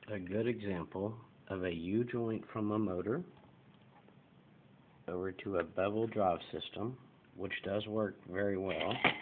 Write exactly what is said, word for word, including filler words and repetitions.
a good example of a U-joint from a motor over to a bevel drive system, which does work very well.